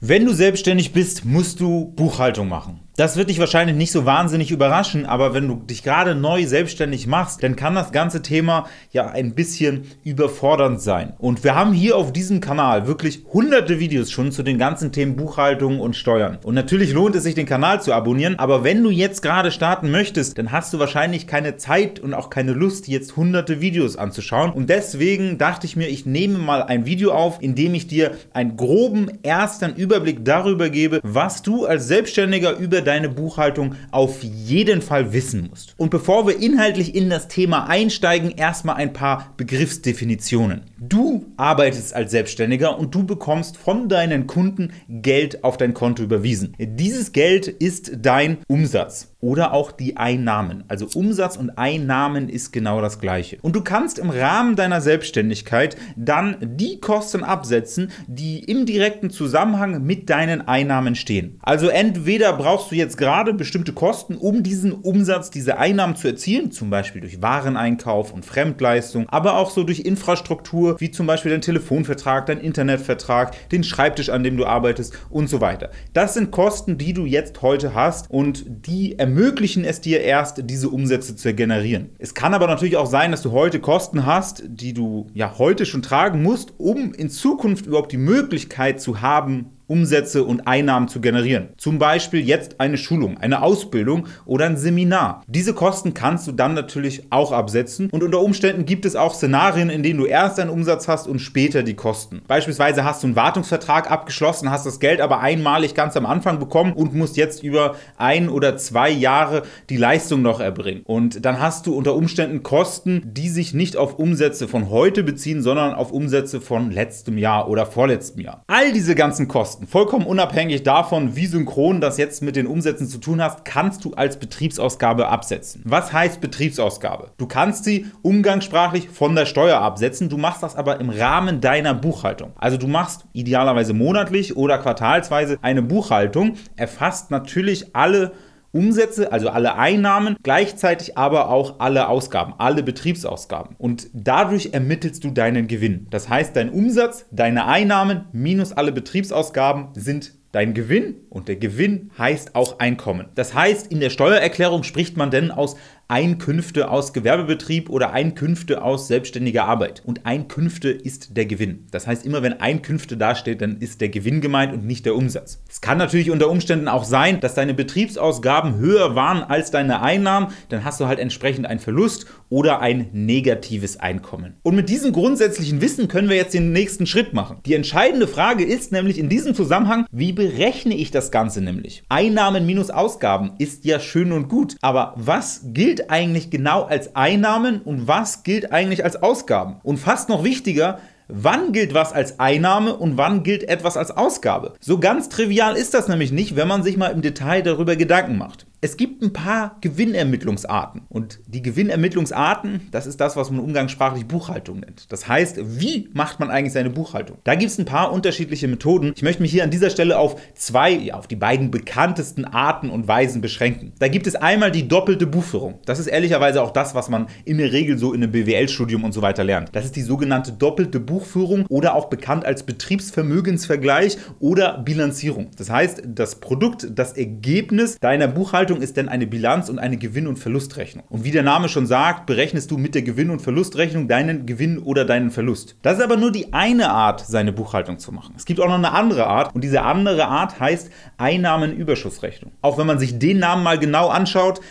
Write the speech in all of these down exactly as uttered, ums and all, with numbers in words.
Wenn du selbstständig bist, musst du Buchhaltung machen. Das wird dich wahrscheinlich nicht so wahnsinnig überraschen, aber wenn du dich gerade neu selbstständig machst, dann kann das ganze Thema ja ein bisschen überfordernd sein. Und wir haben hier auf diesem Kanal wirklich hunderte Videos schon zu den ganzen Themen Buchhaltung und Steuern. Und natürlich lohnt es sich, den Kanal zu abonnieren, aber wenn du jetzt gerade starten möchtest, dann hast du wahrscheinlich keine Zeit und auch keine Lust, jetzt hunderte Videos anzuschauen. Und deswegen dachte ich mir, ich nehme mal ein Video auf, in dem ich dir einen groben ersten Überblick darüber gebe, was du als Selbstständiger über deine Buchhaltung auf jeden Fall wissen musst. Und bevor wir inhaltlich in das Thema einsteigen, erstmal ein paar Begriffsdefinitionen. Du arbeitest als Selbstständiger und du bekommst von deinen Kunden Geld auf dein Konto überwiesen. Dieses Geld ist dein Umsatz. Oder auch die Einnahmen. Also Umsatz und Einnahmen ist genau das Gleiche. Und du kannst im Rahmen deiner Selbstständigkeit dann die Kosten absetzen, die im direkten Zusammenhang mit deinen Einnahmen stehen. Also entweder brauchst du jetzt gerade bestimmte Kosten, um diesen Umsatz, diese Einnahmen zu erzielen, zum Beispiel durch Wareneinkauf und Fremdleistung, aber auch so durch Infrastruktur, wie zum Beispiel dein Telefonvertrag, dein Internetvertrag, den Schreibtisch, an dem du arbeitest und so weiter. Das sind Kosten, die du jetzt heute hast und die ermöglichen ermöglichen es dir erst, diese Umsätze zu generieren. Es kann aber natürlich auch sein, dass du heute Kosten hast, die du ja heute schon tragen musst, um in Zukunft überhaupt die Möglichkeit zu haben, Umsätze und Einnahmen zu generieren. Zum Beispiel jetzt eine Schulung, eine Ausbildung oder ein Seminar. Diese Kosten kannst du dann natürlich auch absetzen und unter Umständen gibt es auch Szenarien, in denen du erst einen Umsatz hast und später die Kosten. Beispielsweise hast du einen Wartungsvertrag abgeschlossen, hast das Geld aber einmalig ganz am Anfang bekommen und musst jetzt über ein oder zwei Jahre die Leistung noch erbringen. Und dann hast du unter Umständen Kosten, die sich nicht auf Umsätze von heute beziehen, sondern auf Umsätze von letztem Jahr oder vorletztem Jahr. All diese ganzen Kosten, vollkommen unabhängig davon, wie synchron das jetzt mit den Umsätzen zu tun hast, kannst du als Betriebsausgabe absetzen. Was heißt Betriebsausgabe? Du kannst sie umgangssprachlich von der Steuer absetzen, du machst das aber im Rahmen deiner Buchhaltung. Also du machst idealerweise monatlich oder quartalsweise eine Buchhaltung, erfasst natürlich alle Umsätze, also alle Einnahmen, gleichzeitig aber auch alle Ausgaben, alle Betriebsausgaben. Und dadurch ermittelst du deinen Gewinn. Das heißt, dein Umsatz, deine Einnahmen minus alle Betriebsausgaben sind dein Gewinn und der Gewinn heißt auch Einkommen. Das heißt, in der Steuererklärung spricht man denn aus Einkünfte aus Gewerbebetrieb oder Einkünfte aus selbstständiger Arbeit. Und Einkünfte ist der Gewinn. Das heißt, immer wenn Einkünfte dasteht, dann ist der Gewinn gemeint und nicht der Umsatz. Es kann natürlich unter Umständen auch sein, dass deine Betriebsausgaben höher waren als deine Einnahmen. Dann hast du halt entsprechend einen Verlust oder ein negatives Einkommen. Und mit diesem grundsätzlichen Wissen können wir jetzt den nächsten Schritt machen. Die entscheidende Frage ist nämlich in diesem Zusammenhang, wie berechne ich das Ganze nämlich? Einnahmen minus Ausgaben ist ja schön und gut, aber was gilt eigentlich genau als Einnahmen und was gilt eigentlich als Ausgaben? Und fast noch wichtiger, wann gilt was als Einnahme und wann gilt etwas als Ausgabe? So ganz trivial ist das nämlich nicht, wenn man sich mal im Detail darüber Gedanken macht. Es gibt ein paar Gewinnermittlungsarten und die Gewinnermittlungsarten, das ist das, was man umgangssprachlich Buchhaltung nennt. Das heißt, wie macht man eigentlich seine Buchhaltung? Da gibt es ein paar unterschiedliche Methoden. Ich möchte mich hier an dieser Stelle auf zwei, ja, auf die beiden bekanntesten Arten und Weisen beschränken. Da gibt es einmal die doppelte Buchführung. Das ist ehrlicherweise auch das, was man in der Regel so in einem B W L-Studium und so weiter lernt. Das ist die sogenannte doppelte Buchführung oder auch bekannt als Betriebsvermögensvergleich oder Bilanzierung. Das heißt, das Produkt, das Ergebnis deiner Buchhaltung ist dann eine Bilanz und eine Gewinn- und Verlustrechnung. Und wie der Name schon sagt, berechnest du mit der Gewinn- und Verlustrechnung deinen Gewinn oder deinen Verlust. Das ist aber nur die eine Art, seine Buchhaltung zu machen. Es gibt auch noch eine andere Art und diese andere Art heißt Einnahmenüberschussrechnung. Auch wenn man sich den Namen mal genau anschaut,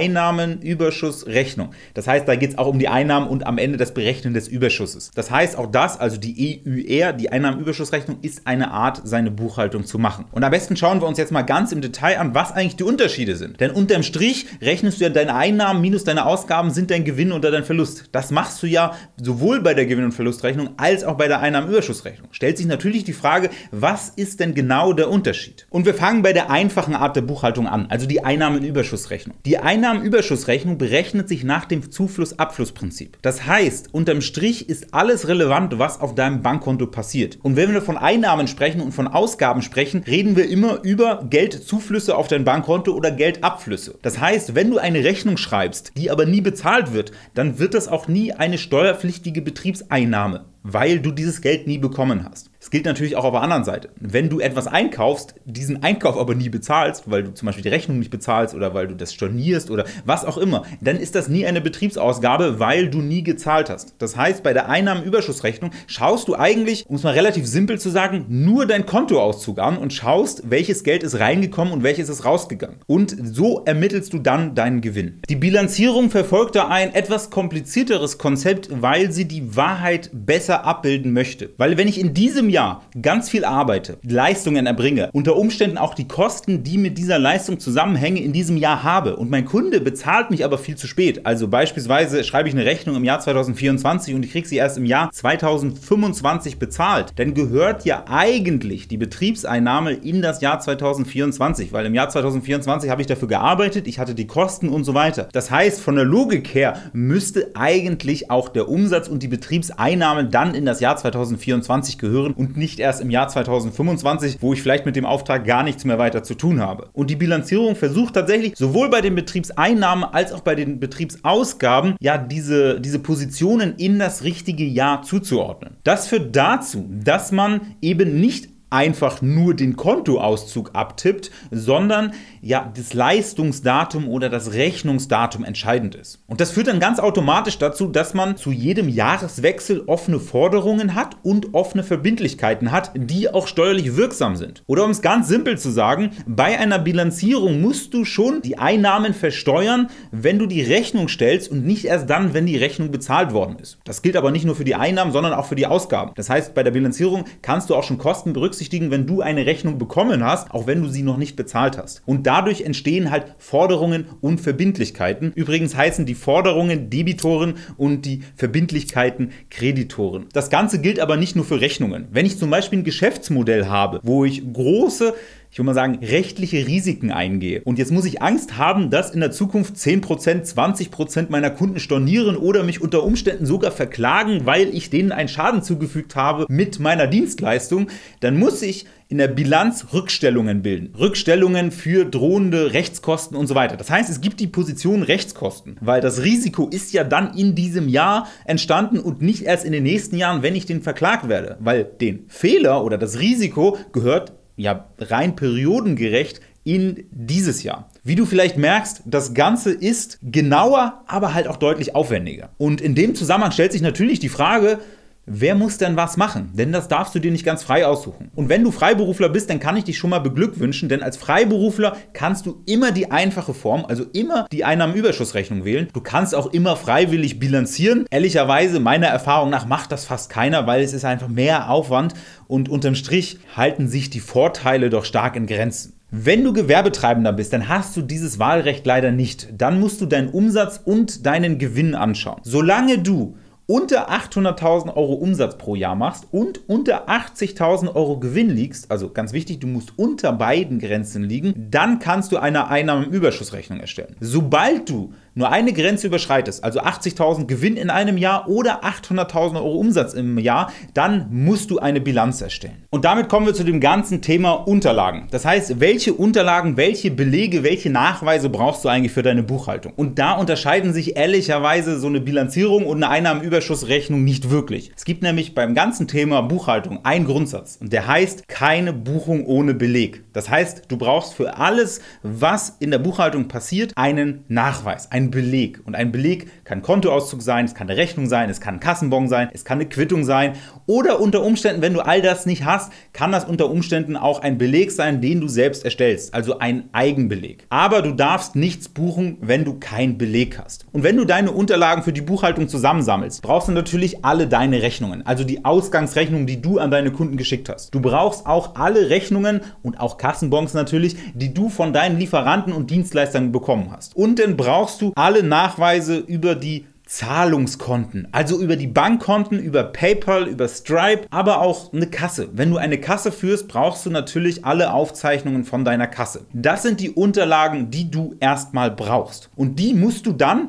Einnahmenüberschussrechnung. Das heißt, da geht es auch um die Einnahmen und am Ende das Berechnen des Überschusses. Das heißt, auch das, also die E Ü R, die Einnahmenüberschussrechnung, ist eine Art, seine Buchhaltung zu machen. Und am besten schauen wir uns jetzt mal ganz im Detail an, was eigentlich die Unterschiede sind. Denn unterm Strich rechnest du ja deine Einnahmen minus deine Ausgaben sind dein Gewinn oder dein Verlust. Das machst du ja sowohl bei der Gewinn- und Verlustrechnung als auch bei der Einnahmenüberschussrechnung. Stellt sich natürlich die Frage, was ist denn genau der Unterschied? Und wir fangen bei der einfachen Art der Buchhaltung an, also die Einnahmenüberschussrechnung. Die Einnahmenüberschussrechnung berechnet sich nach dem Zufluss-Abfluss-Prinzip. Das heißt, unterm Strich ist alles relevant, was auf deinem Bankkonto passiert. Und wenn wir von Einnahmen sprechen und von Ausgaben sprechen, reden wir immer über Geldzuflüsse auf dein Bankkonto oder Geldabflüsse. Das heißt, wenn du eine Rechnung schreibst, die aber nie bezahlt wird, dann wird das auch nie eine steuerpflichtige Betriebseinnahme, weil du dieses Geld nie bekommen hast. Es gilt natürlich auch auf der anderen Seite. Wenn du etwas einkaufst, diesen Einkauf aber nie bezahlst, weil du zum Beispiel die Rechnung nicht bezahlst oder weil du das stornierst oder was auch immer, dann ist das nie eine Betriebsausgabe, weil du nie gezahlt hast. Das heißt, bei der Einnahmenüberschussrechnung schaust du eigentlich, um es mal relativ simpel zu sagen, nur deinen Kontoauszug an und schaust, welches Geld ist reingekommen und welches ist rausgegangen. Und so ermittelst du dann deinen Gewinn. Die Bilanzierung verfolgt da ein etwas komplizierteres Konzept, weil sie die Wahrheit besser abbilden möchte. Weil wenn ich in diesem Jahr ganz viel arbeite, Leistungen erbringe, unter Umständen auch die Kosten, die mit dieser Leistung zusammenhängen, in diesem Jahr habe und mein Kunde bezahlt mich aber viel zu spät, also beispielsweise schreibe ich eine Rechnung im Jahr zweitausendvierundzwanzig und ich kriege sie erst im Jahr zweitausendfünfundzwanzig bezahlt, dann gehört ja eigentlich die Betriebseinnahme in das Jahr zweitausendvierundzwanzig, weil im Jahr zweitausendvierundzwanzig habe ich dafür gearbeitet, ich hatte die Kosten und so weiter. Das heißt, von der Logik her müsste eigentlich auch der Umsatz und die Betriebseinnahme dann in das Jahr zweitausendvierundzwanzig gehören und nicht erst im Jahr zweitausendfünfundzwanzig, wo ich vielleicht mit dem Auftrag gar nichts mehr weiter zu tun habe. Und die Bilanzierung versucht tatsächlich sowohl bei den Betriebseinnahmen als auch bei den Betriebsausgaben ja diese, diese Positionen in das richtige Jahr zuzuordnen. Das führt dazu, dass man eben nicht einfach nur den Kontoauszug abtippt, sondern ja das Leistungsdatum oder das Rechnungsdatum entscheidend ist. Und das führt dann ganz automatisch dazu, dass man zu jedem Jahreswechsel offene Forderungen hat und offene Verbindlichkeiten hat, die auch steuerlich wirksam sind. Oder um es ganz simpel zu sagen, bei einer Bilanzierung musst du schon die Einnahmen versteuern, wenn du die Rechnung stellst und nicht erst dann, wenn die Rechnung bezahlt worden ist. Das gilt aber nicht nur für die Einnahmen, sondern auch für die Ausgaben. Das heißt, bei der Bilanzierung kannst du auch schon Kosten berücksichtigen, wenn du eine Rechnung bekommen hast, auch wenn du sie noch nicht bezahlt hast. Und dadurch entstehen halt Forderungen und Verbindlichkeiten. Übrigens heißen die Forderungen Debitoren und die Verbindlichkeiten Kreditoren. Das Ganze gilt aber nicht nur für Rechnungen. Wenn ich zum Beispiel ein Geschäftsmodell habe, wo ich große ich würde mal sagen, rechtliche Risiken eingehe. Und jetzt muss ich Angst haben, dass in der Zukunft zehn Prozent, zwanzig Prozent meiner Kunden stornieren oder mich unter Umständen sogar verklagen, weil ich denen einen Schaden zugefügt habe mit meiner Dienstleistung. Dann muss ich in der Bilanz Rückstellungen bilden. Rückstellungen für drohende Rechtskosten und so weiter. Das heißt, es gibt die Position Rechtskosten, weil das Risiko ist ja dann in diesem Jahr entstanden und nicht erst in den nächsten Jahren, wenn ich den verklagt werde. Weil den Fehler oder das Risiko gehört ja rein periodengerecht in dieses Jahr. Wie du vielleicht merkst, das Ganze ist genauer, aber halt auch deutlich aufwendiger. Und in dem Zusammenhang stellt sich natürlich die Frage, wer muss denn was machen? Denn das darfst du dir nicht ganz frei aussuchen. Und wenn du Freiberufler bist, dann kann ich dich schon mal beglückwünschen, denn als Freiberufler kannst du immer die einfache Form, also immer die Einnahmenüberschussrechnung wählen. Du kannst auch immer freiwillig bilanzieren. Ehrlicherweise, meiner Erfahrung nach, macht das fast keiner, weil es ist einfach mehr Aufwand und unterm Strich halten sich die Vorteile doch stark in Grenzen. Wenn du Gewerbetreibender bist, dann hast du dieses Wahlrecht leider nicht. Dann musst du deinen Umsatz und deinen Gewinn anschauen. Solange du unter achthunderttausend Euro Umsatz pro Jahr machst und unter achtzigtausend Euro Gewinn liegst, also ganz wichtig, du musst unter beiden Grenzen liegen, dann kannst du eine Einnahmenüberschussrechnung erstellen. Sobald du nur eine Grenze überschreitest, also achtzigtausend Gewinn in einem Jahr oder achthunderttausend Euro Umsatz im Jahr, dann musst du eine Bilanz erstellen. Und damit kommen wir zu dem ganzen Thema Unterlagen. Das heißt, welche Unterlagen, welche Belege, welche Nachweise brauchst du eigentlich für deine Buchhaltung? Und da unterscheiden sich ehrlicherweise so eine Bilanzierung und eine Einnahmenüberschussrechnung nicht wirklich. Es gibt nämlich beim ganzen Thema Buchhaltung einen Grundsatz und der heißt, keine Buchung ohne Beleg. Das heißt, du brauchst für alles, was in der Buchhaltung passiert, einen Nachweis, einen Beleg. Und ein Beleg kann Kontoauszug sein, es kann eine Rechnung sein, es kann ein Kassenbon sein, es kann eine Quittung sein oder unter Umständen, wenn du all das nicht hast, kann das unter Umständen auch ein Beleg sein, den du selbst erstellst, also ein Eigenbeleg. Aber du darfst nichts buchen, wenn du keinen Beleg hast. Und wenn du deine Unterlagen für die Buchhaltung zusammensammelst, brauchst du natürlich alle deine Rechnungen, also die Ausgangsrechnungen, die du an deine Kunden geschickt hast. Du brauchst auch alle Rechnungen und auch Kassenbons natürlich, die du von deinen Lieferanten und Dienstleistern bekommen hast. Und dann brauchst du alle Nachweise über die Zahlungskonten, also über die Bankkonten, über PayPal, über Stripe, aber auch eine Kasse. Wenn du eine Kasse führst, brauchst du natürlich alle Aufzeichnungen von deiner Kasse. Das sind die Unterlagen, die du erstmal brauchst. Und die musst du dann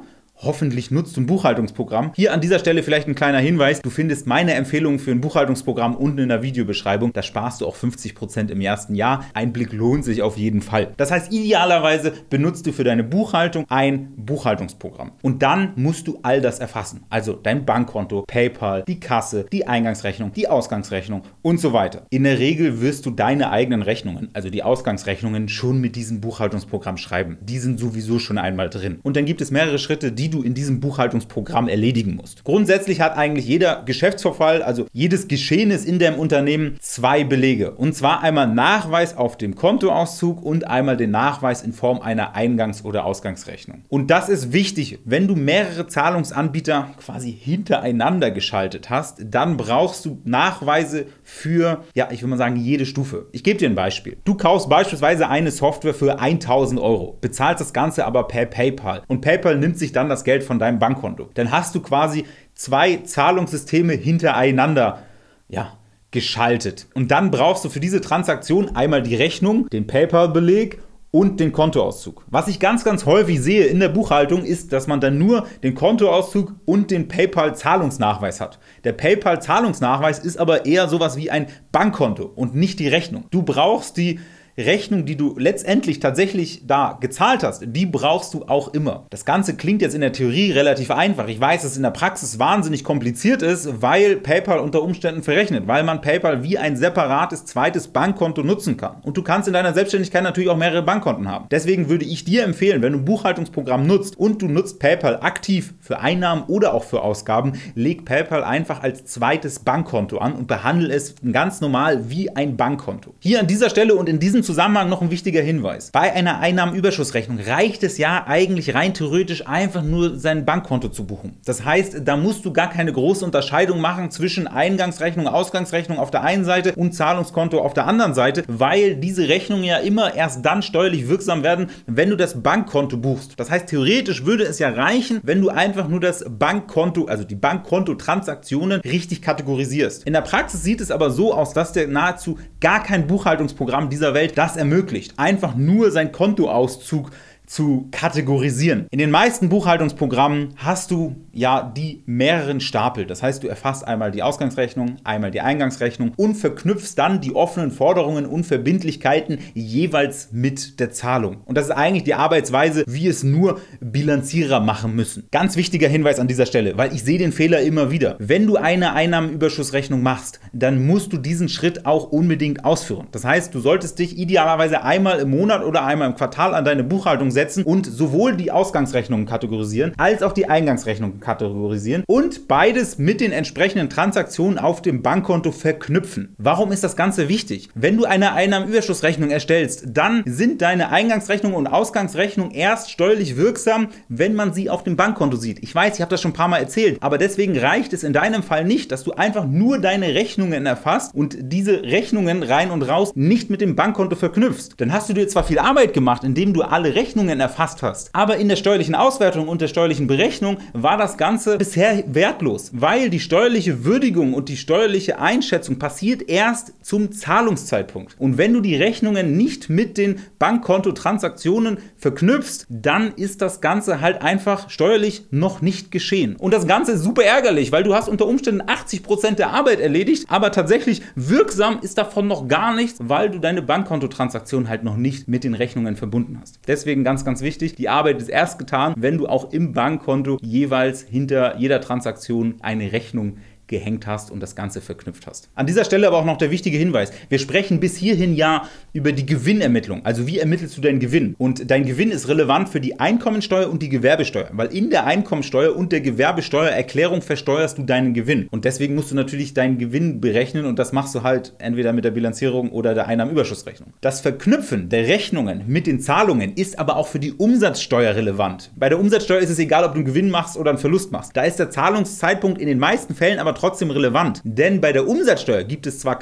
hoffentlich nutzt du ein Buchhaltungsprogramm. Hier an dieser Stelle vielleicht ein kleiner Hinweis, du findest meine Empfehlungen für ein Buchhaltungsprogramm unten in der Videobeschreibung. Da sparst du auch fünfzig Prozent im ersten Jahr. Ein Blick lohnt sich auf jeden Fall. Das heißt, idealerweise benutzt du für deine Buchhaltung ein Buchhaltungsprogramm. Und dann musst du all das erfassen. Also dein Bankkonto, PayPal, die Kasse, die Eingangsrechnung, die Ausgangsrechnung und so weiter. In der Regel wirst du deine eigenen Rechnungen, also die Ausgangsrechnungen, schon mit diesem Buchhaltungsprogramm schreiben. Die sind sowieso schon einmal drin. Und dann gibt es mehrere Schritte, die du in diesem Buchhaltungsprogramm erledigen musst. Grundsätzlich hat eigentlich jeder Geschäftsvorfall, also jedes Geschehnis in deinem Unternehmen, zwei Belege. Und zwar einmal Nachweis auf dem Kontoauszug und einmal den Nachweis in Form einer Eingangs- oder Ausgangsrechnung. Und das ist wichtig, wenn du mehrere Zahlungsanbieter quasi hintereinander geschaltet hast, dann brauchst du Nachweise für, ja, ich würde mal sagen, jede Stufe. Ich gebe dir ein Beispiel. Du kaufst beispielsweise eine Software für tausend Euro, bezahlst das Ganze aber per PayPal und PayPal nimmt sich dann das Geld von deinem Bankkonto. Dann hast du quasi zwei Zahlungssysteme hintereinander, ja, geschaltet. Und dann brauchst du für diese Transaktion einmal die Rechnung, den PayPal-Beleg und den Kontoauszug. Was ich ganz, ganz häufig sehe in der Buchhaltung ist, dass man dann nur den Kontoauszug und den PayPal-Zahlungsnachweis hat. Der PayPal-Zahlungsnachweis ist aber eher sowas wie ein Bankkonto und nicht die Rechnung. Du brauchst die Rechnung, die du letztendlich tatsächlich da gezahlt hast, die brauchst du auch immer. Das Ganze klingt jetzt in der Theorie relativ einfach. Ich weiß, dass es in der Praxis wahnsinnig kompliziert ist, weil PayPal unter Umständen verrechnet, weil man PayPal wie ein separates zweites Bankkonto nutzen kann. Und du kannst in deiner Selbstständigkeit natürlich auch mehrere Bankkonten haben. Deswegen würde ich dir empfehlen, wenn du ein Buchhaltungsprogramm nutzt und du nutzt PayPal aktiv für Einnahmen oder auch für Ausgaben, leg PayPal einfach als zweites Bankkonto an und behandle es ganz normal wie ein Bankkonto. Hier an dieser Stelle und in diesem Zusammenhang noch ein wichtiger Hinweis. Bei einer Einnahmenüberschussrechnung reicht es ja eigentlich rein theoretisch einfach nur sein Bankkonto zu buchen. Das heißt, da musst du gar keine große Unterscheidung machen zwischen Eingangsrechnung, Ausgangsrechnung auf der einen Seite und Zahlungskonto auf der anderen Seite, weil diese Rechnungen ja immer erst dann steuerlich wirksam werden, wenn du das Bankkonto buchst. Das heißt, theoretisch würde es ja reichen, wenn du einfach nur das Bankkonto, also die Bankkontotransaktionen richtig kategorisierst. In der Praxis sieht es aber so aus, dass der nahezu gar kein Buchhaltungsprogramm dieser Welt das ermöglicht, einfach nur sein Kontoauszug zu kategorisieren. In den meisten Buchhaltungsprogrammen hast du ja die mehreren Stapel. Das heißt, du erfasst einmal die Ausgangsrechnung, einmal die Eingangsrechnung und verknüpfst dann die offenen Forderungen und Verbindlichkeiten jeweils mit der Zahlung. Und das ist eigentlich die Arbeitsweise, wie es nur Bilanzierer machen müssen. Ganz wichtiger Hinweis an dieser Stelle, weil ich sehe den Fehler immer wieder. Wenn du eine Einnahmenüberschussrechnung machst, dann musst du diesen Schritt auch unbedingt ausführen. Das heißt, du solltest dich idealerweise einmal im Monat oder einmal im Quartal an deine Buchhaltung setzen und sowohl die Ausgangsrechnungen kategorisieren, als auch die Eingangsrechnungen kategorisieren und beides mit den entsprechenden Transaktionen auf dem Bankkonto verknüpfen. Warum ist das Ganze wichtig? Wenn du eine Einnahmenüberschussrechnung erstellst, dann sind deine Eingangsrechnung und Ausgangsrechnung erst steuerlich wirksam, wenn man sie auf dem Bankkonto sieht. Ich weiß, ich habe das schon ein paar Mal erzählt, aber deswegen reicht es in deinem Fall nicht, dass du einfach nur deine Rechnungen erfasst und diese Rechnungen rein und raus nicht mit dem Bankkonto verknüpfst. Dann hast du dir zwar viel Arbeit gemacht, indem du alle Rechnungen erfasst hast, aber in der steuerlichen Auswertung und der steuerlichen Berechnung war das Ganze bisher wertlos, weil die steuerliche Würdigung und die steuerliche Einschätzung passiert erst zum Zahlungszeitpunkt. Und wenn du die Rechnungen nicht mit den Bankkontotransaktionen verknüpfst, dann ist das Ganze halt einfach steuerlich noch nicht geschehen. Und das Ganze ist super ärgerlich, weil du hast unter Umständen achtzig Prozent der Arbeit erledigt, aber tatsächlich wirksam ist davon noch gar nichts, weil du deine Bankkontotransaktion halt noch nicht mit den Rechnungen verbunden hast. Deswegen ganz, ganz wichtig, die Arbeit ist erst getan, wenn du auch im Bankkonto jeweils hinter jeder Transaktion eine Rechnung gehängt hast und das Ganze verknüpft hast. An dieser Stelle aber auch noch der wichtige Hinweis. Wir sprechen bis hierhin ja über die Gewinnermittlung. Also wie ermittelst du deinen Gewinn? Und dein Gewinn ist relevant für die Einkommensteuer und die Gewerbesteuer, weil in der Einkommensteuer und der Gewerbesteuererklärung versteuerst du deinen Gewinn. Und deswegen musst du natürlich deinen Gewinn berechnen und das machst du halt entweder mit der Bilanzierung oder der Einnahmenüberschussrechnung. Das Verknüpfen der Rechnungen mit den Zahlungen ist aber auch für die Umsatzsteuer relevant. Bei der Umsatzsteuer ist es egal, ob du einen Gewinn machst oder einen Verlust machst. Da ist der Zahlungszeitpunkt in den meisten Fällen aber trotzdem relevant, denn bei der Umsatzsteuer gibt es zwar kein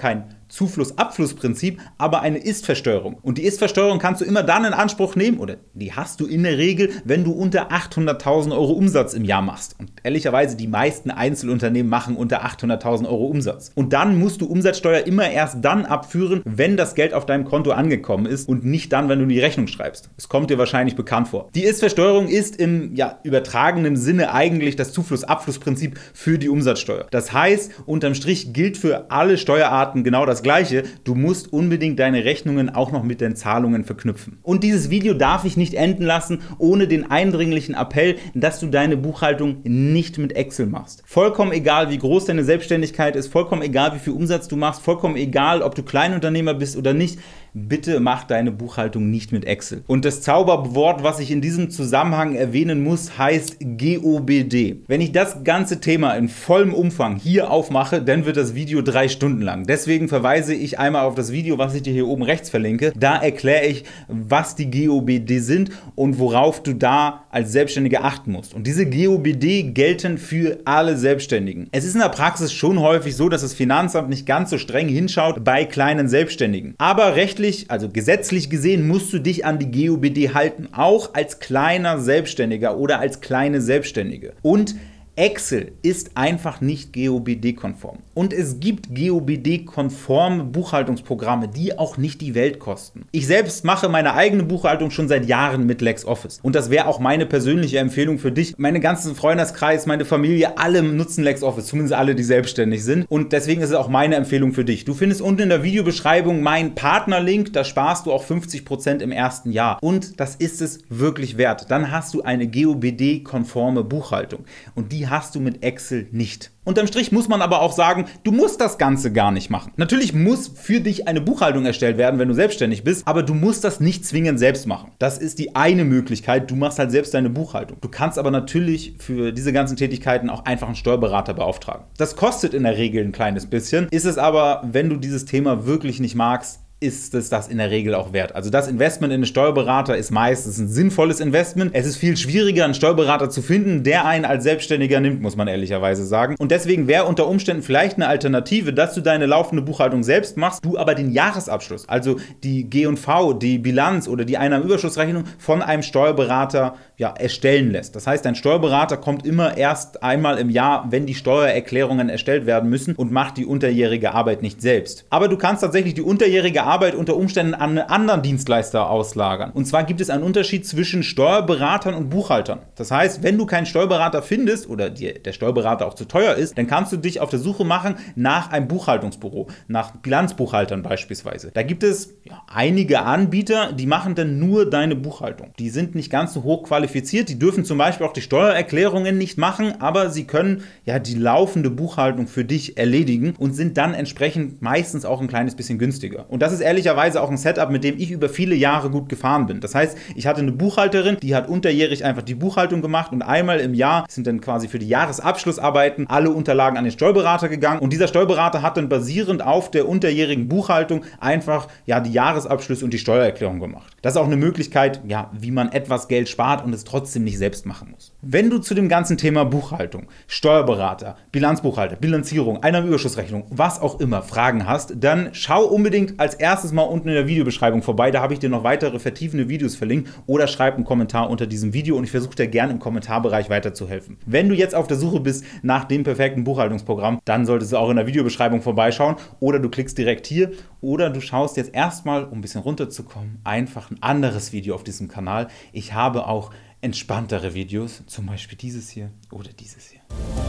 Zufluss-Abfluss-Prinzip, aber eine Ist-Versteuerung. Und die Ist-Versteuerung kannst du immer dann in Anspruch nehmen, oder die hast du in der Regel, wenn du unter achthunderttausend Euro Umsatz im Jahr machst. Und ehrlicherweise, die meisten Einzelunternehmen machen unter achthunderttausend Euro Umsatz. Und dann musst du Umsatzsteuer immer erst dann abführen, wenn das Geld auf deinem Konto angekommen ist und nicht dann, wenn du die Rechnung schreibst. Es kommt dir wahrscheinlich bekannt vor. Die Ist-Versteuerung ist im ja, übertragenen Sinne eigentlich das Zufluss-Abfluss-Prinzip für die Umsatzsteuer. Das heißt, unterm Strich gilt für alle Steuerarten genau das Gleiche. Du musst unbedingt deine Rechnungen auch noch mit den Zahlungen verknüpfen. Und dieses Video darf ich nicht enden lassen, ohne den eindringlichen Appell, dass du deine Buchhaltung nicht mit Excel machst. Vollkommen egal, wie groß deine Selbstständigkeit ist, vollkommen egal, wie viel Umsatz du machst, vollkommen egal, ob du Kleinunternehmer bist oder nicht, bitte mach deine Buchhaltung nicht mit Excel. Und das Zauberwort, was ich in diesem Zusammenhang erwähnen muss, heißt G O B D. Wenn ich das ganze Thema in vollem Umfang hier aufmache, dann wird das Video drei Stunden lang. Deswegen verweise ich einmal auf das Video, was ich dir hier oben rechts verlinke. Da erkläre ich, was die G O B D sind und worauf du da als Selbstständiger achten musst. Und diese G O B D gelten für alle Selbstständigen. Es ist in der Praxis schon häufig so, dass das Finanzamt nicht ganz so streng hinschaut bei kleinen Selbstständigen. Aber rechtlich, also gesetzlich gesehen, musst du dich an die G O B D halten, auch als kleiner Selbstständiger oder als kleine Selbstständige. Und Excel ist einfach nicht G O B D-konform. Und es gibt G O B D-konforme Buchhaltungsprogramme, die auch nicht die Welt kosten. Ich selbst mache meine eigene Buchhaltung schon seit Jahren mit LexOffice. Und das wäre auch meine persönliche Empfehlung für dich. Meine ganzen Freundeskreis, meine Familie, alle nutzen LexOffice, zumindest alle, die selbstständig sind. Und deswegen ist es auch meine Empfehlung für dich. Du findest unten in der Videobeschreibung meinen Partnerlink, da sparst du auch fünfzig Prozent im ersten Jahr. Und das ist es wirklich wert. Dann hast du eine G O B D-konforme Buchhaltung. Und die hast du mit Excel nicht. Unterm Strich muss man aber auch sagen, du musst das Ganze gar nicht machen. Natürlich muss für dich eine Buchhaltung erstellt werden, wenn du selbstständig bist, aber du musst das nicht zwingend selbst machen. Das ist die eine Möglichkeit, du machst halt selbst deine Buchhaltung. Du kannst aber natürlich für diese ganzen Tätigkeiten auch einfach einen Steuerberater beauftragen. Das kostet in der Regel ein kleines bisschen, ist es aber, wenn du dieses Thema wirklich nicht magst, ist es das in der Regel auch wert. Also das Investment in einen Steuerberater ist meistens ein sinnvolles Investment. Es ist viel schwieriger, einen Steuerberater zu finden, der einen als Selbstständiger nimmt, muss man ehrlicherweise sagen. Und deswegen wäre unter Umständen vielleicht eine Alternative, dass du deine laufende Buchhaltung selbst machst, du aber den Jahresabschluss, also die G und V, die Bilanz oder die Einnahmenüberschussrechnung von einem Steuerberater ja, erstellen lässt. Das heißt, dein Steuerberater kommt immer erst einmal im Jahr, wenn die Steuererklärungen erstellt werden müssen und macht die unterjährige Arbeit nicht selbst. Aber du kannst tatsächlich die unterjährige Arbeit unter Umständen an einen anderen Dienstleister auslagern. Und zwar gibt es einen Unterschied zwischen Steuerberatern und Buchhaltern. Das heißt, wenn du keinen Steuerberater findest oder dir der Steuerberater auch zu teuer ist, dann kannst du dich auf der Suche machen nach einem Buchhaltungsbüro, nach Bilanzbuchhaltern beispielsweise. Da gibt es ja, einige Anbieter, die machen dann nur deine Buchhaltung. Die sind nicht ganz so hoch qualifiziert, die dürfen zum Beispiel auch die Steuererklärungen nicht machen, aber sie können ja die laufende Buchhaltung für dich erledigen und sind dann entsprechend meistens auch ein kleines bisschen günstiger. Und das ist ehrlicherweise auch ein Setup, mit dem ich über viele Jahre gut gefahren bin. Das heißt, ich hatte eine Buchhalterin, die hat unterjährig einfach die Buchhaltung gemacht und einmal im Jahr sind dann quasi für die Jahresabschlussarbeiten alle Unterlagen an den Steuerberater gegangen und dieser Steuerberater hat dann basierend auf der unterjährigen Buchhaltung einfach ja die Jahresabschlüsse und die Steuererklärung gemacht. Das ist auch eine Möglichkeit, ja, wie man etwas Geld spart und es trotzdem nicht selbst machen muss. Wenn du zu dem ganzen Thema Buchhaltung, Steuerberater, Bilanzbuchhalter, Bilanzierung, Einnahmenüberschussrechnung, was auch immer Fragen hast, dann schau unbedingt als erstes mal unten in der Videobeschreibung vorbei, da habe ich dir noch weitere vertiefende Videos verlinkt oder schreib einen Kommentar unter diesem Video und ich versuche dir gerne im Kommentarbereich weiterzuhelfen. Wenn du jetzt auf der Suche bist nach dem perfekten Buchhaltungsprogramm, dann solltest du auch in der Videobeschreibung vorbeischauen oder du klickst direkt hier oder du schaust jetzt erstmal, um ein bisschen runterzukommen, einfach ein anderes Video auf diesem Kanal. Ich habe auch entspanntere Videos, zum Beispiel dieses hier oder dieses hier.